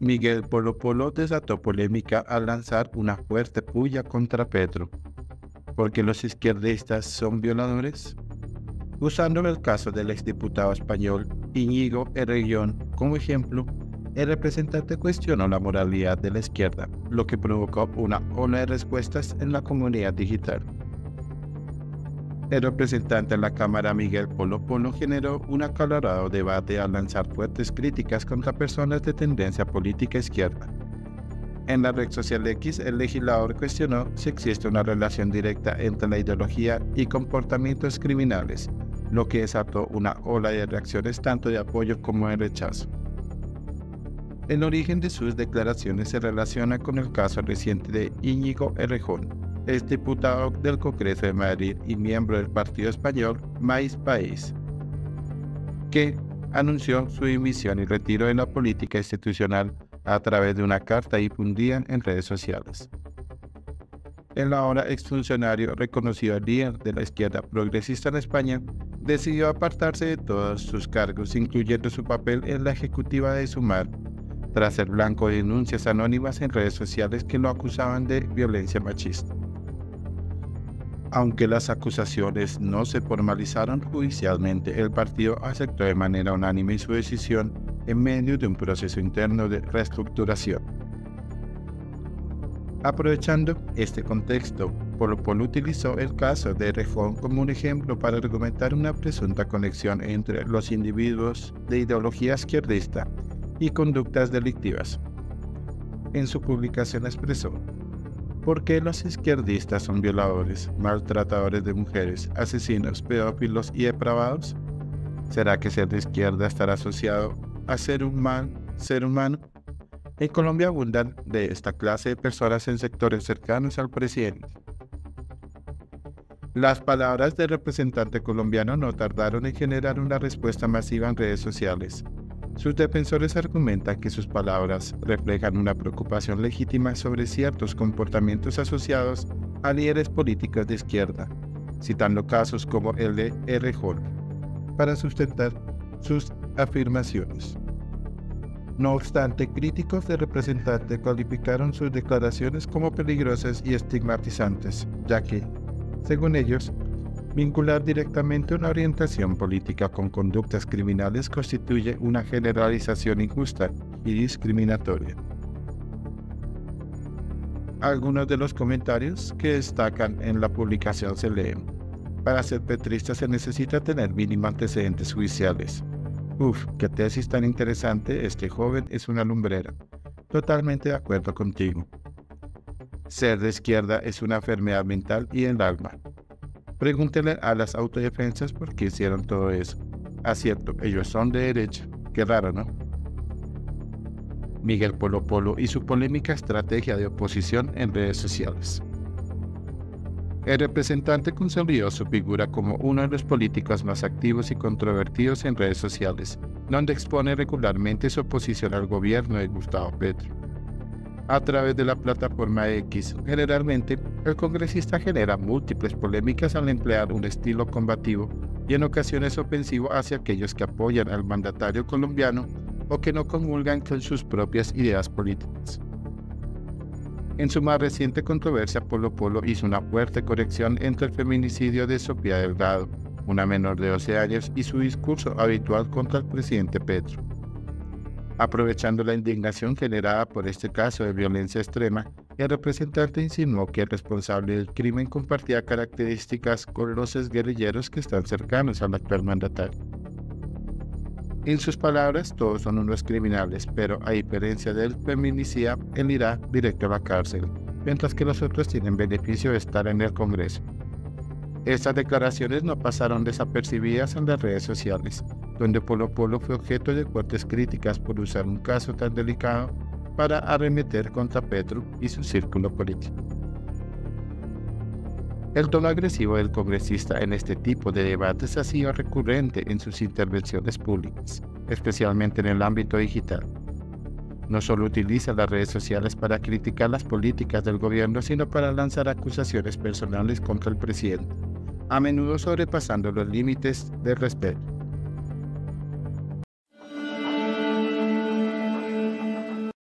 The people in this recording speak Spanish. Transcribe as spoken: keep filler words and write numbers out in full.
Miguel Polo Polo desató polémica al lanzar una fuerte puya contra Petro. ¿Por qué los izquierdistas son violadores? Usando el caso del exdiputado español Íñigo Errejón como ejemplo, el representante cuestionó la moralidad de la izquierda, lo que provocó una ola de respuestas en la comunidad digital. El representante en la Cámara, Miguel Polo Polo, generó un acalorado debate al lanzar fuertes críticas contra personas de tendencia política izquierda. En la red social X, el legislador cuestionó si existe una relación directa entre la ideología y comportamientos criminales, lo que desató una ola de reacciones tanto de apoyo como de rechazo. El origen de sus declaraciones se relaciona con el caso reciente de Íñigo Errejón, exdiputado del Congreso de Madrid y miembro del partido español Mais País, que anunció su dimisión y retiro de la política institucional a través de una carta difundida en redes sociales. El ahora exfuncionario, reconocido líder de la izquierda progresista en España, decidió apartarse de todos sus cargos, incluyendo su papel en la ejecutiva de Sumar, tras ser blanco de denuncias anónimas en redes sociales que lo acusaban de violencia machista. Aunque las acusaciones no se formalizaron judicialmente, el partido aceptó de manera unánime su decisión en medio de un proceso interno de reestructuración. Aprovechando este contexto, Polo Polo utilizó el caso de Errejón como un ejemplo para argumentar una presunta conexión entre los individuos de ideología izquierdista y conductas delictivas. En su publicación expresó: ¿por qué los izquierdistas son violadores, maltratadores de mujeres, asesinos, pedófilos y depravados? ¿Será que ser de izquierda estará asociado a ser un mal ser humano? En Colombia abundan de esta clase de personas en sectores cercanos al presidente. Las palabras del representante colombiano no tardaron en generar una respuesta masiva en redes sociales. Sus defensores argumentan que sus palabras reflejan una preocupación legítima sobre ciertos comportamientos asociados a líderes políticos de izquierda, citando casos como el de Errejón, para sustentar sus afirmaciones. No obstante, críticos del representante calificaron sus declaraciones como peligrosas y estigmatizantes, ya que, según ellos, vincular directamente una orientación política con conductas criminales constituye una generalización injusta y discriminatoria. Algunos de los comentarios que destacan en la publicación se leen: para ser petrista se necesita tener mínimo antecedentes judiciales. Uf, qué tesis tan interesante, este joven es una lumbrera. Totalmente de acuerdo contigo. Ser de izquierda es una enfermedad mental y del alma. Pregúntele a las autodefensas por qué hicieron todo eso. Ah, cierto, ellos son de derecha. Qué raro, ¿no? Miguel Polo Polo y su polémica estrategia de oposición en redes sociales. El representante consolidó su figura como uno de los políticos más activos y controvertidos en redes sociales, donde expone regularmente su oposición al gobierno de Gustavo Petro. A través de la plataforma X, generalmente, el congresista genera múltiples polémicas al emplear un estilo combativo y en ocasiones ofensivo hacia aquellos que apoyan al mandatario colombiano o que no comulgan con sus propias ideas políticas. En su más reciente controversia, Polo Polo hizo una fuerte corrección entre el feminicidio de Sofía Delgado, una menor de doce años, y su discurso habitual contra el presidente Petro. Aprovechando la indignación generada por este caso de violencia extrema, el representante insinuó que el responsable del crimen compartía características con los exguerrilleros que están cercanos al actual mandatario. En sus palabras, todos son unos criminales, pero a diferencia del feminicida, él irá directo a la cárcel, mientras que los otros tienen beneficio de estar en el Congreso. Estas declaraciones no pasaron desapercibidas en las redes sociales, donde Polo Polo fue objeto de fuertes críticas por usar un caso tan delicado para arremeter contra Petro y su círculo político. El tono agresivo del congresista en este tipo de debates ha sido recurrente en sus intervenciones públicas, especialmente en el ámbito digital. No solo utiliza las redes sociales para criticar las políticas del gobierno, sino para lanzar acusaciones personales contra el presidente, a menudo sobrepasando los límites del respeto.